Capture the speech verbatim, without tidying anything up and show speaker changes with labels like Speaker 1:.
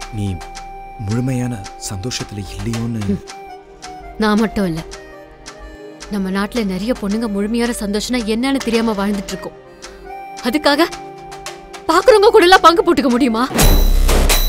Speaker 1: நீ முழுமையான சந்தோஷத்துல இல்லையோன்னு.
Speaker 2: நான் மட்டும் இல்ல, நம்ம நாட்டுல நிறைய பொண்ணுங்க முழுமையான சந்தோஷம்னா என்னன்னு தெரியாம வாழ்ந்துட்டு இருக்கோம். அதுக்காக பாக்குறவங்க கூட எல்லாம் பங்கு போட்டுக்க முடியுமா?